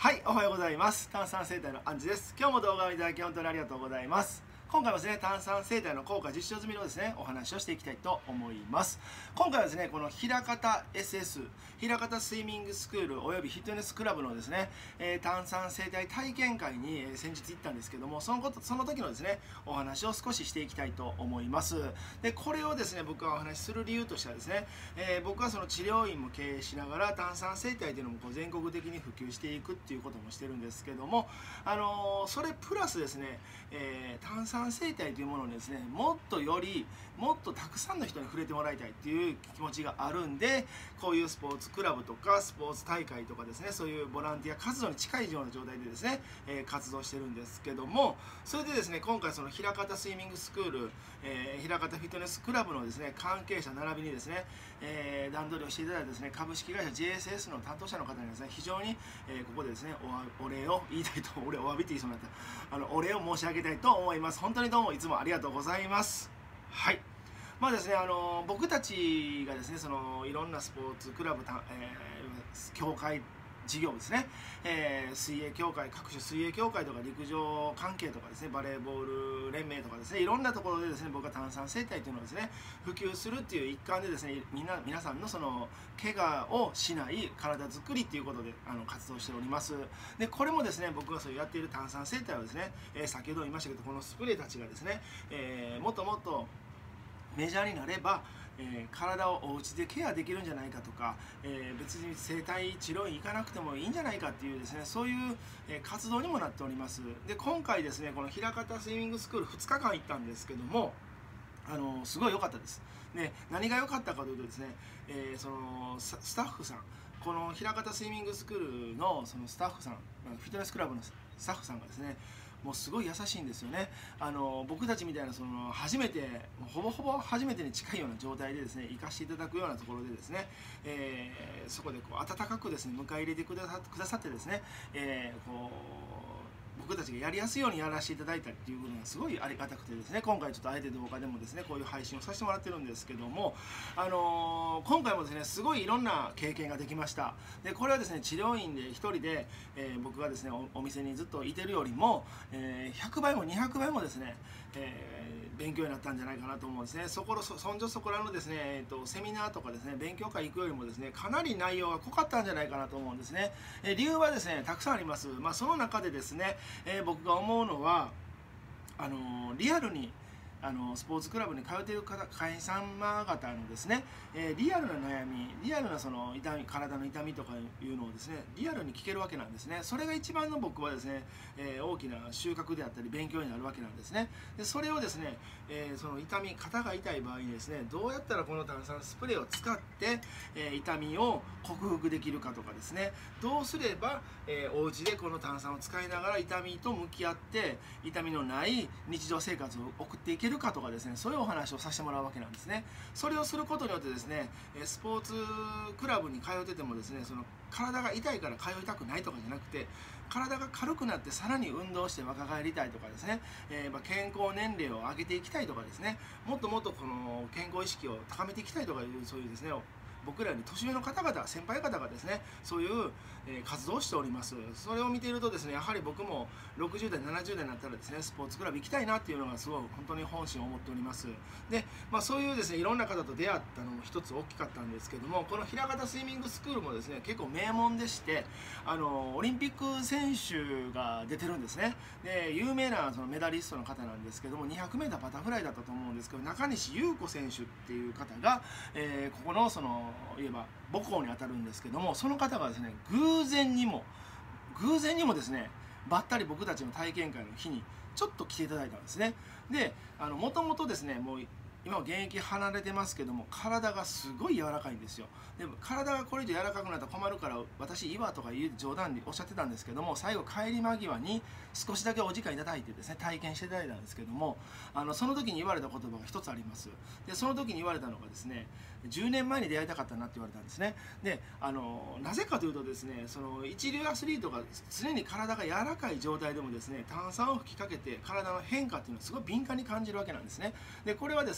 はい、おはようございます。炭酸生態のアンジです。今日も動画をいただき本当にありがとうございます。今回はですね、炭酸生態の効果実証済みのですね、お話をしていきたいと思います。今回はですね、この枚方 SS、枚方スイミングスクールおよびフィットネスクラブのですね、炭酸生態体験会に先日行ったんですけども、その時のですね、お話を少ししていきたいと思います。で、これをですね、僕がお話しする理由としてはですね、僕はその治療院も経営しながら炭酸生態というのもこう全国的に普及していくっていうこともしてるんですけども、それプラスですね、炭酸生態というものにですね、もっとたくさんの人に触れてもらいたいっていう気持ちがあるんで、こういうスポーツクラブとかスポーツ大会とかですね、そういうボランティア活動に近いような状態でですね、活動してるんですけども、それでですね、今回その枚方スイミングスクール、枚方フィットネスクラブのですね、関係者並びにですね、段取りをしていただいたですね、株式会社 JSS の担当者の方にですね、非常に、ここでですね、お礼を言いたいと、俺お詫びって言いそうになった、お礼を申し上げたいと思います。本当にどうもいつもありがとうございます。はい。まあですね、僕たちがですね、そのいろんなスポーツクラブ、協会事業ですね、水泳協会、各種水泳協会とか陸上関係とかですね、バレーボール連盟とかですね、いろんなところでですね、僕は炭酸生態というのをですね、普及するっていう一環でですね、皆さんのその怪我をしない体づくりっていうことで活動しております。で、これもですね、僕がそうやっている炭酸生態をですね、先ほど言いましたけど、このスプレーたちがですね、もっともっとメジャーになれば、体をお家でケアできるんじゃないかとか、別に整体治療院行かなくてもいいんじゃないかっていうですね、そういう、活動にもなっております。で、今回ですね、この枚方スイミングスクール2日間行ったんですけども、すごい良かったです。で、何が良かったかというとですね、そのスタッフさん、この枚方スイミングスクールのそのスタッフさん、フィットネスクラブのスタッフさんがですね、もうすごい優しいんですよね。僕たちみたいなそのほぼほぼ初めてに近いような状態でですね、行かせていただくようなところでですね、そこでこう温かくですね迎え入れてくださってですね、こう僕たちがやりやすいようにやらせていただいたっていうのがすごいありがたくてですね、今回ちょっとあえて動画でもですねこういう配信をさせてもらってるんですけども、今回もですねすごいいろんな経験ができました。で、これはですね治療院で一人で、僕がですねお店にずっといてるよりも、100倍も200倍もですね、勉強になったんじゃないかなと思うんですね。そんじょそこらのですね、セミナーとかですね勉強会行くよりもですねかなり内容が濃かったんじゃないかなと思うんですね。理由はですねたくさんあります。その中でですね、僕が思うのはリアルにスポーツクラブに通っている会員様方のですね、リアルな悩み、リアルなその体の痛みとかいうのをですねリアルに聞けるわけなんですね。それが一番の僕はですね、大きな収穫であったり勉強になるわけなんですね。で、それをですね、その肩が痛い場合にですねどうやったらこの炭酸スプレーを使って、痛みを克服できるかとかですね、どうすれば、お家でこの炭酸を使いながら痛みと向き合って痛みのない日常生活を送っていけるかとかですね、そういうお話をさせてもらうわけなんですね。それをすることによってですね、スポーツクラブに通っててもですね、その体が痛いから通いたくないとかじゃなくて、体が軽くなってさらに運動して若返りたいとかですね、健康年齢を上げていきたいとかですね、もっともっとこの健康意識を高めていきたいとかいうそういうですね僕らより年上の方々、先輩方がですねそういう、活動をしております。それを見ているとですねやはり僕も60代70代になったらですねスポーツクラブ行きたいなっていうのがすごい本当に本心を持っております。で、そういうですねいろんな方と出会ったのも一つ大きかったんですけども、この枚方スイミングスクールもですね結構名門でして、オリンピック選手が出てるんですね。で、有名なそのメダリストの方なんですけども 200m バタフライだったと思うんですけど、中西裕子選手っていう方が、ここのそのいえば母校にあたるんですけども、その方がですね偶然にもですねばったり僕たちの体験会の日にちょっと来ていただいたんですね。で、もともとですねもう今は現役離れてますけども体がすごい柔らかいんですよ。でも体がこれ以上柔らかくなったら困るから私岩とかいう冗談でおっしゃってたんですけども、最後帰り間際に少しだけお時間いただいてですね体験していただいたんですけども、その時に言われた言葉が一つあります。で、その時に言われたのがですね、10年前に出会いたかったなって言われたんですね。で、なぜかというとですね、その一流アスリートが常に体が柔らかい状態でもですね炭酸を吹きかけて体の変化っていうのをすごい敏感に感じるわけなんですね。で、これはですね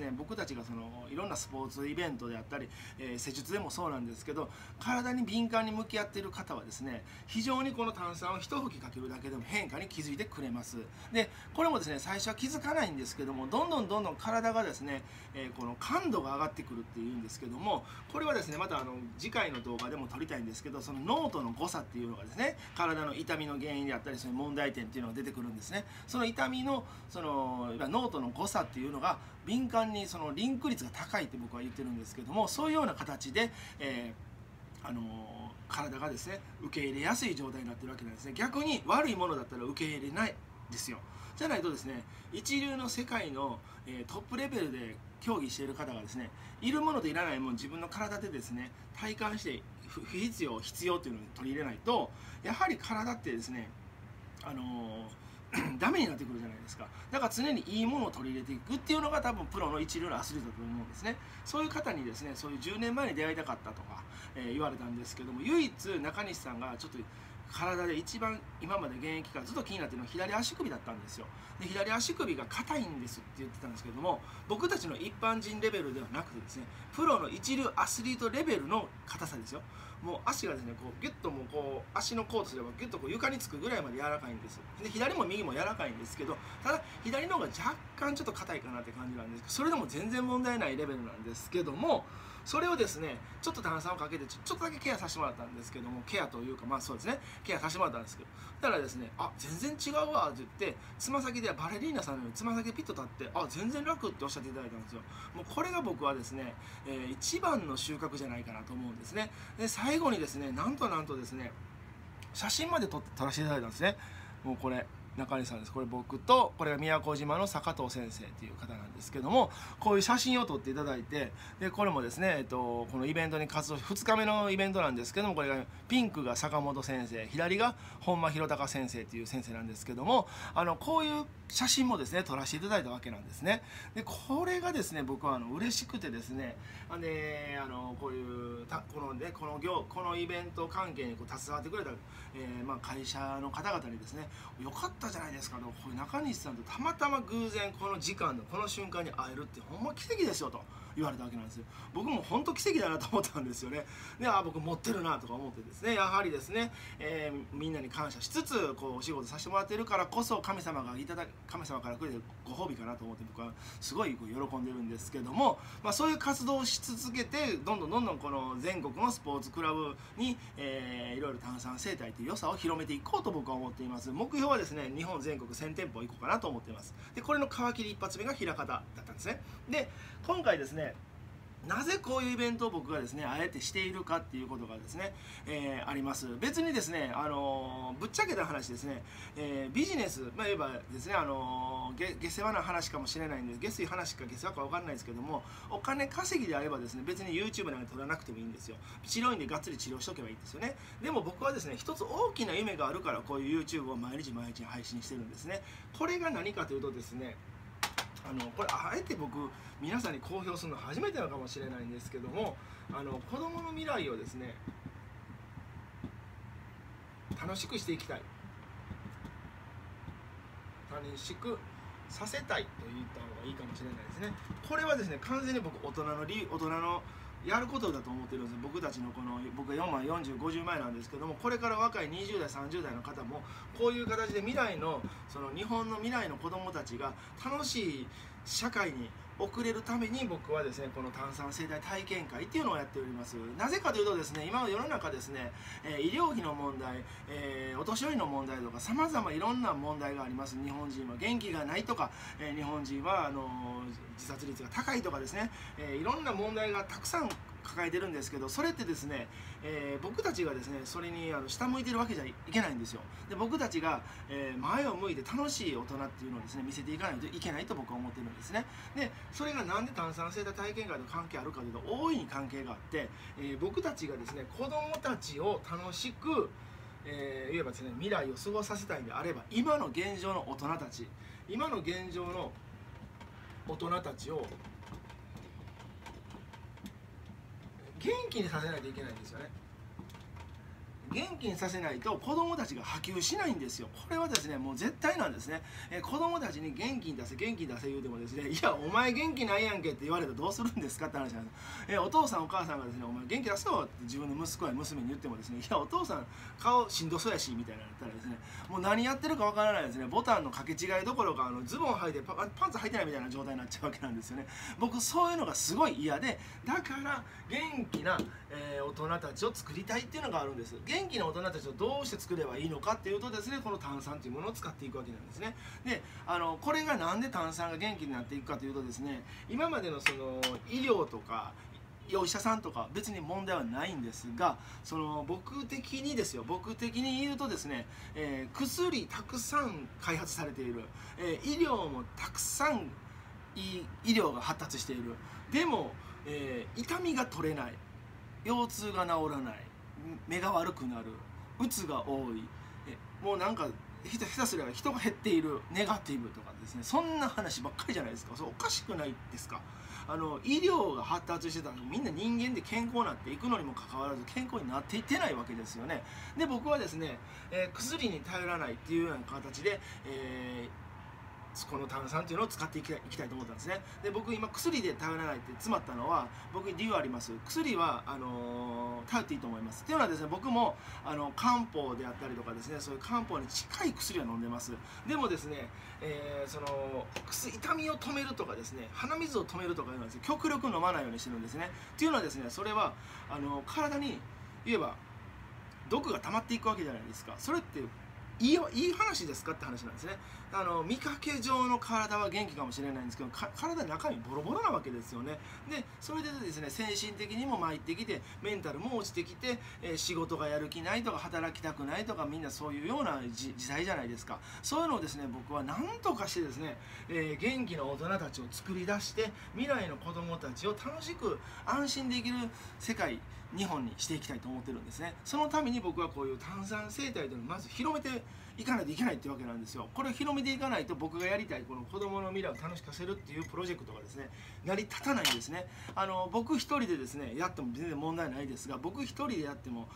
ね、僕たちがそのいろんなスポーツイベントであったり、施術でもそうなんですけど、体に敏感に向き合っている方はですね、非常にこの炭酸を一吹きかけるだけでも変化に気づいてくれます。でこれもですね、最初は気づかないんですけども、どんどん体がですね、この感度が上がってくるっていうんですけども、これはですね、また次回の動画でも撮りたいんですけど、その脳との誤差っていうのがですね、体の痛みの原因であったり、その問題点っていうのが出てくるんですね。その痛みのその脳との誤差っていうのが敏感にそのリンク率が高いって僕は言ってるんですけども、そういうような形で、体がですね受け入れやすい状態になってるわけなんですね。逆に悪いものだったら受け入れないですよ。じゃないとですね、一流の世界の、トップレベルで競技している方がですね、いるものといらないものを自分の体でですね体感して不必要必要というのを取り入れないと、やはり体ってですねダメになってくるじゃないですか。だから常にいいものを取り入れていくっていうのが多分プロの一流のアスリートだと思うんですね。そういう方にですね、そういう10年前に出会いたかったとか、言われたんですけども、唯一中西さんがちょっと体で一番今まで現役からずっと気になっているのは左足首だったんですよ。で左足首が硬いんですって言ってたんですけども、僕たちの一般人レベルではなくてですね、プロの一流アスリートレベルの硬さですよ。もう足がですねこうギュッともうこう足の甲とすればギュッとこう床につくぐらいまで柔らかいんです。で左も右も柔らかいんですけど、ただ左の方が若干ちょっと硬いかなって感じなんですけど、それでも全然問題ないレベルなんですけども、それをですねちょっと炭酸をかけてちょっとだけケアさせてもらったんですけども、ケアというかまあそうですね、ケアさせてもらったんですけど、だからですね、あ全然違うわって言って、つま先でバレリーナさんのようにつま先でピッと立って、あ全然楽っておっしゃっていただいたんですよ。もうこれが僕はですね、一番の収穫じゃないかなと思うんですね。で最後にですね、なんとですね、写真まで撮らせていただいたんですね。もうこれ中西さんです。これ僕と、これが宮古島の坂藤先生っていう方なんですけども、こういう写真を撮っていただいて、でこれもですね、このイベントに活動2日目のイベントなんですけども、これがピンクが坂本先生、左が本間弘隆先生っていう先生なんですけども、こういう写真もですね撮らせていただいたわけなんですね。でこれがですね僕は嬉しくてですね、こういうこのイベント関係に携わってくれた、会社の方々にですね、よかったじゃないですかと、これ中西さんとたまたま偶然この時間のこの瞬間に会えるってほんま奇跡ですよと言われたわけなんですよ。僕も本当奇跡だなと思ったんですよね。で僕持ってるなとか思ってですね、やはりですね、みんなに感謝しつつこうお仕事させてもらっているからこそ、神様からくれるご褒美かなと思って僕はすごい喜んでるんですけども、そういう活動をし続けてどんどんこの全国のスポーツクラブに、いろいろ炭酸生態という良さを広めていこうと僕は思っています。目標はですね、日本全国1000店舗行こうかなと思っています。でこれの皮切り一発目が枚方だったんですね。で今回ですね、なぜこういうイベントを僕がですねあえてしているかっていうことがですね、あります。別にですね、ぶっちゃけた話ですね、ビジネス、いわばですね、下世話な話かもしれないんです、下水話か下世話か分かんないですけども、お金稼ぎであればですね、別に YouTube なんか撮らなくてもいいんですよ。治療院でがっつり治療しとけばいいんですよね。でも僕はですね、一つ大きな夢があるからこういう YouTube を毎日配信してるんですね。これが何かというとですね、これあえて僕皆さんに公表するの初めてなのかもしれないんですけども、子どもの未来をですね楽しくしていきたい、楽しくさせたいと言った方がいいかもしれないですね。これはですね完全に僕大人のやることだと思ってるんです。僕たちの僕が40、50前なんですけども、これから若い20代30代の方もこういう形で日本の未来の子どもたちが楽しい社会に送れるために、僕はですねこの炭酸生態体験会っていうのをやっております。なぜかというとですね、今の世の中ですね、医療費の問題、お年寄りの問題とか様々いろんな問題があります。日本人は元気がないとか、日本人は自殺率が高いとかですね、いろんな問題がたくさん抱えてるんですけど、それってですね、僕たちがですねそれに下向いてるわけじゃいけないんですよ。で僕たちが、前を向いて楽しい大人っていうのをですね見せていかないといけないと僕は思ってるんですね。でそれがなんで炭酸生態体験会と関係あるかというと、大いに関係があって、僕たちがですね子どもたちを楽しく、いわばですね未来を過ごさせたいんであれば、今の現状の大人たちを元気にさせないといけないんですよね。 元気にさせないと子どもたちが波及しないんですよ。これはですねもう絶対なんですね。子どもたちに元気に出せ元気に出せ言うてもですね、いやお前元気ないやんけって言われたらどうするんですかって話なんです。お父さんお母さんがですねお前元気出せよって自分の息子や娘に言ってもですね、いやお父さん顔しんどそうやしみたいなのだったらですね、もう何やってるかわからないですね。ボタンの掛け違いどころかズボン履いてパンツ履いてないみたいな状態になっちゃうわけなんですよね。僕そういうのがすごい嫌で、だから元気な、大人たちを作りたいっていうのがあるんです。元気な大人たちをどうして作ればいいのかっていうとですね、この炭酸というものを使っていくわけなんですね。でこれがなんで炭酸が元気になっていくかというとですね、今までのその医療とかお医者さんとか別に問題はないんですが、僕的に言うとですね、薬たくさん開発されている、医療もたくさん医療が発達している。でも、痛みが取れない、腰痛が治らない、目が悪くなる、うつが多い、もうなんか下手すれば人が減っている、ネガティブとかですね、そんな話ばっかりじゃないですか。そうおかしくないですか。医療が発達してたらみんな人間で健康になっていくのにもかかわらず健康になっていってないわけですよね。で僕はですね、薬に頼らないっていうような形で、この炭酸っていうのを使っていきたいと思ったんですね。で僕今薬で頼らないって詰まったのは僕に理由あります。薬は頼っていいと思います。っていうのはですね、僕も漢方であったりとかですね、そういう漢方に近い薬は飲んでます。でもですね、痛みを止めるとかですね、鼻水を止めるとかいうのはですね、極力飲まないようにしてるんですね。っていうのはですね、それは体に言えば毒が溜まっていくわけじゃないですか。それっていい話ですかって話なんですね。見かけ上の体は元気かもしれないんですけど、体の中身ボロボロなわけですよね。でそれでですね、精神的にも参ってきて、メンタルも落ちてきて、仕事がやる気ないとか働きたくないとか、みんなそういうような時代じゃないですか。そういうのをですね、僕は何とかしてですね、元気な大人たちを作り出して、未来の子どもたちを楽しく安心できる世界、日本にしていきたいと思ってるんですね。そのために僕はこういう炭酸生態というのをまず広めていかないといけないってわけなんですよ。これを広めていかないと、僕がやりたいこの子どもの未来を楽しくせるっていうプロジェクトがですね、成り立たないんですね。僕一人でですねやっても全然問題ないですが、僕一人でやっても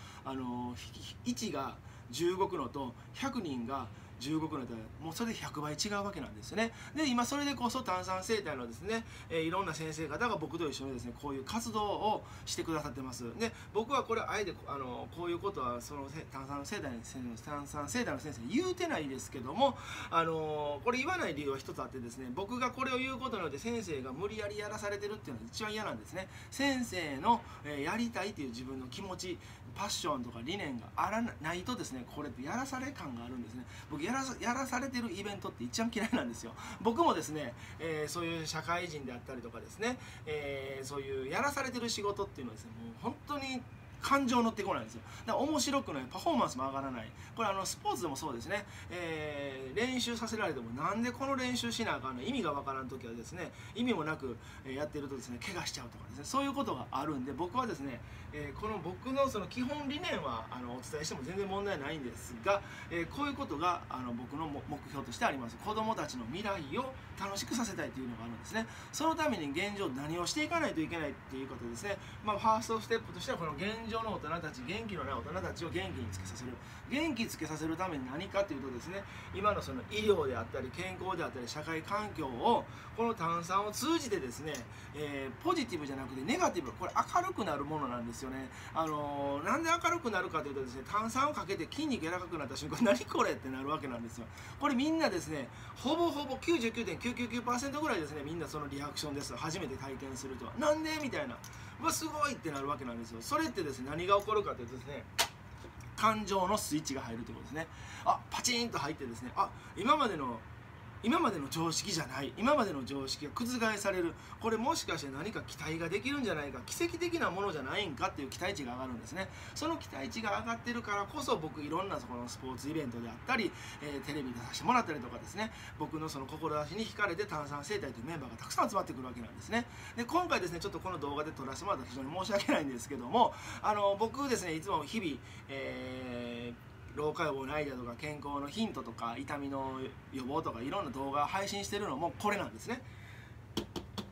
1が10動くのと100人が10動くのともうそれで100倍違うわけなんですよね。で今それでこそ炭酸生態のですね、いろんな先生方が僕と一緒にですねこういう活動をしてくださってます。で僕はこれあえてこういうことはその炭酸生態の先生に言うてないですけども、これ言わない理由は一つあってですね、僕がこれを言うことによって先生が無理やりやらされてるっていうのが一番嫌なんですね。先生のやりたいという自分の気持ち、パッションとか理念がないとですね、これってやらされ感があるんですね。僕やらされてるイベントって一番嫌いなんですよ。僕もですね、そういう社会人であったりとかですね、そういうやらされてる仕事っていうのはですね、もう本当に感情乗ってこないんですよ。だから面白くない、パフォーマンスも上がらない。これスポーツでもそうですね、練習させられてもなんでこの練習しなあかんの、意味がわからん時はですね、意味もなくやってるとですね怪我しちゃうとかですね、そういうことがあるんで、僕はですね、この僕のその基本理念はお伝えしても全然問題ないんですが、こういうことが僕の目標としてあります。子どもたちの未来を楽しくさせたいというのがあるんですね。そのために現状何をしていかないといけないっていうことですね。ファーストステップとしてはこの現状の大人たち、元気のない大人たちを元気につけさせる。元気つけさせるために何かというとですね、今のその医療であったり健康であったり社会環境をこの炭酸を通じてですね、ポジティブじゃなくてネガティブ、これ明るくなるものなんですよね。なんで明るくなるかというとですね、炭酸をかけて筋肉柔らかくなった瞬間、何これってなるわけなんですよ。これみんなですね、ほぼ 99.999% ぐらいですね、みんなそのリアクションです。初めて体験するとなんでみたいな、すごいってなるわけなんですよ。それってですね、何が起こるかというとですね、感情のスイッチが入るということですね。パチンと入ってですね、今までの常識じゃない、今までの常識が覆される、これもしかして何か期待ができるんじゃないか、奇跡的なものじゃないんかっていう期待値が上がるんですね。その期待値が上がってるからこそ、僕いろんなそこのスポーツイベントであったり、テレビ出させてもらったりとかですね、僕のその志に惹かれて炭酸生態というメンバーがたくさん集まってくるわけなんですね。で今回ですね、ちょっとこの動画で撮らせてもらったら非常に申し訳ないんですけども、僕ですね、いつも日々、老化予防のアイデアとか健康のヒントとか痛みの予防とかいろんな動画配信してるのもこれなんですね。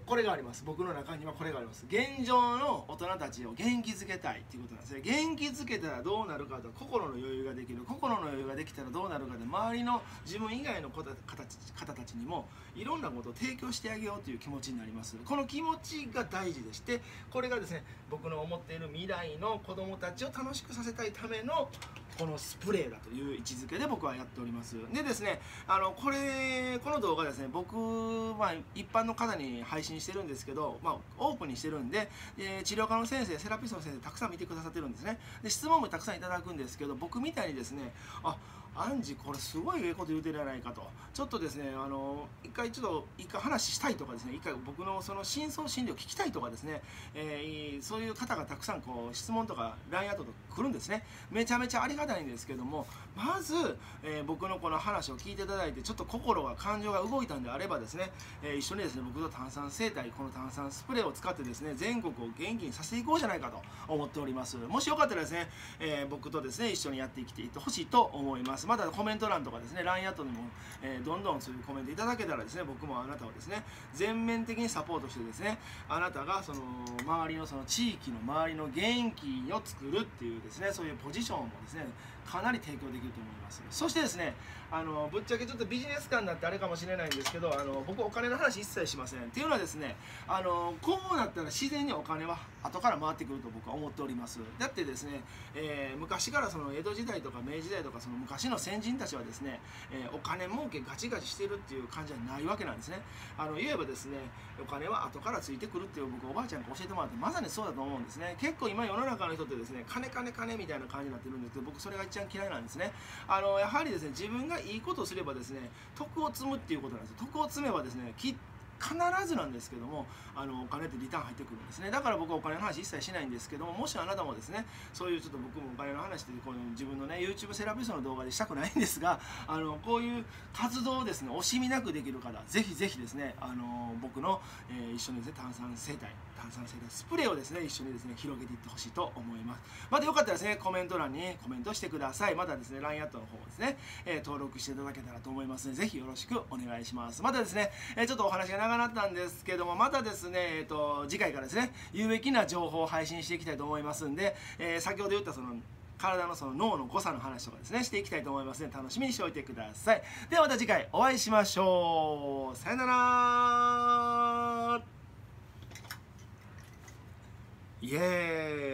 これがあります。僕の中にはこれがあります。現状の大人たちを元気づけたいっていうことなんですね。元気づけたらどうなるかと、心の余裕ができる。心の余裕ができたらどうなるかで、周りの自分以外の方たちにもいろんなことを提供してあげようという気持ちになります。この気持ちが大事でして、これがですね、僕の思っている未来の子供たちを楽しくさせたいためのこのスプレーだという位置づけで僕はやっております。でですね、この動画ですね、僕、一般の方に配信してるんですけど、オープンにしてるんで、治療科の先生、セラピストの先生たくさん見てくださってるんですね。で質問もたくさんいただくんですけど、僕みたいにですね、アンジこれすごいええこと言うてるじゃないかと、ちょっとですね、一回話したいとかですね、一回僕のその深層心理を聞きたいとかですね、そういう方がたくさん質問とか LINE アットとか来るんですね。めちゃめちゃありがたいんですけども、まず、僕のこの話を聞いていただいて、ちょっと感情が動いたんであればですね、一緒にですね、僕と炭酸生態、この炭酸スプレーを使ってですね、全国を元気にさせていこうじゃないかと思っております。もしよかったらですね、僕とですね、一緒にやっていってほしいと思います。またコメント欄とかですね、LINE アットにも、どんどんそういうコメントいただけたらですね、僕もあなたをですね、全面的にサポートしてですね、あなたがその周りのその地域の周りの元気を作るっていうですね、そういうポジションもですね、かなり提供できると思います。そしてですね、ぶっちゃけちょっとビジネス感になってあれかもしれないんですけど、僕お金の話一切しません。っていうのはですね、こうなったら自然にお金は後から回ってくると僕は思っております。だってですね、昔からその江戸時代とか明治時代とかその昔の先人たちはですね、お金儲けガチガチしてるっていう感じじゃないわけなんですね。言えばですね、お金は後からついてくるっていう僕おばあちゃんに教えてもらってまさにそうだと思うんですね。結構今世の中の人ってですね、金みたいな感じになってるんですけど、僕それが一番嫌いなんですね。やはりですね、自分がいいことをすればですね、徳を積むっていうことなんですよ。徳を積めばですね、必ずなんですけども、お金ってリターン入ってくるんですね。だから僕はお金の話一切しないんですけども、もしあなたもですね、そういうちょっと僕もお金の話ってこういう自分のね YouTube セラピストの動画でしたくないんですが、こういう活動をですね、惜しみなくできる方、ぜひぜひですね、僕の、一緒にですね、炭酸生態スプレーをですね、一緒にですね、広げていってほしいと思います。またよかったらですね、コメント欄にコメントしてください。またですね、LINE アットの方をですね、登録していただけたらと思いますので、ぜひよろしくお願いします。またですね、ちょっとお話が長くなったんですけども、またですね、次回からですね、有益な情報を配信していきたいと思いますんで、先ほど言ったその体のその脳の誤差の話とかですね、していきたいと思いますので、楽しみにしておいてください。ではまた次回お会いしましょう。さよなら。イエーイ。